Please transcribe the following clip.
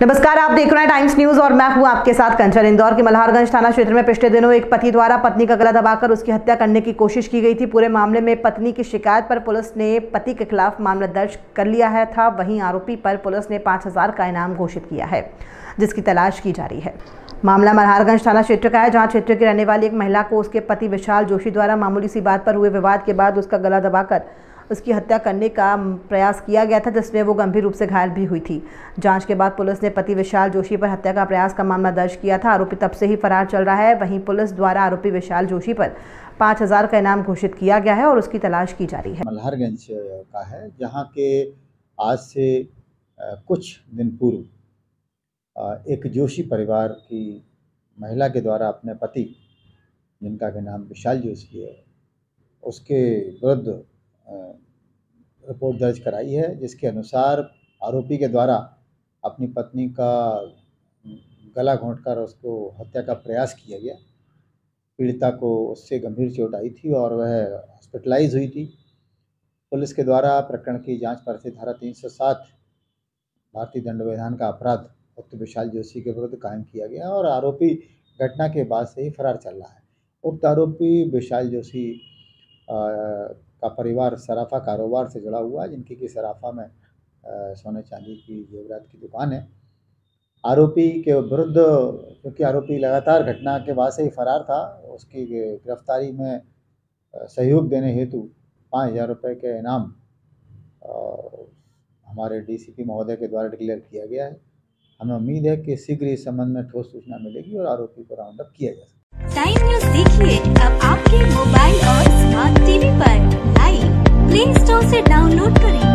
नमस्कार, आप देख रहे हैं टाइम्स न्यूज और मैं हूं आपके साथ कंचन। इंदौर के मल्हारगंज थाना क्षेत्र में पिछले दिनों एक पति द्वारा पत्नी का गला दबाकर उसकी हत्या करने की कोशिश की गई थी। पूरे मामले में पत्नी की शिकायत पर पुलिस ने पति के खिलाफ मामला दर्ज कर लिया था। वहीं आरोपी पर पुलिस ने 5,000 का इनाम घोषित किया है, जिसकी तलाश की जा रही है। मामला मल्हारगंज थाना क्षेत्र का है, जहां क्षेत्र की रहने वाली एक महिला को उसके पति विशाल जोशी द्वारा मामूली सी बात पर हुए विवाद के बाद उसका गला दबाकर उसकी हत्या करने का प्रयास किया गया था, जिसमें वो गंभीर रूप से घायल भी हुई थी। जांच के बाद पुलिस ने पति विशाल जोशी पर हत्या का प्रयास का मामला दर्ज किया था। आरोपी तब से ही फरार चल रहा है। वहीं पुलिस द्वारा आरोपी विशाल जोशी पर 5,000 का इनाम घोषित किया गया है और उसकी तलाश की जा रही है। मल्हारगंज का है, जहाँ के आज से कुछ दिन पूर्व एक जोशी परिवार की महिला के द्वारा अपने पति, जिनका के नाम विशाल जोशी है, उसके विरुद्ध रिपोर्ट दर्ज कराई है, जिसके अनुसार आरोपी के द्वारा अपनी पत्नी का गला घोंटकर उसको हत्या का प्रयास किया गया। पीड़िता को उससे गंभीर चोट आई थी और वह हॉस्पिटलाइज हुई थी। पुलिस के द्वारा प्रकरण की जांच पर धारा 307 भारतीय दंड विधान का अपराध उक्त विशाल जोशी के विरुद्ध कायम किया गया और आरोपी घटना के बाद से ही फरार चल रहा है। उक्त आरोपी विशाल जोशी का परिवार सराफा कारोबार से जुड़ा हुआ है, जिनकी की सराफा में सोने चांदी की जेवरात की दुकान है। आरोपी के विरुद्ध, क्योंकि आरोपी लगातार घटना के बाद से ही फरार था, उसकी गिरफ्तारी में सहयोग देने हेतु 5,000 रुपये के इनाम हमारे डीसीपी महोदय के द्वारा डिक्लेयर किया गया है। हमें उम्मीद है कि शीघ्र इस संबंध में ठोस सूचना मिलेगी और आरोपी को राउंड अप किया जाएगा। टाइम न्यूज देखिए अब आपके मोबाइल और स्मार्ट टीवी पर। लाइव प्ले स्टोर से डाउनलोड करें।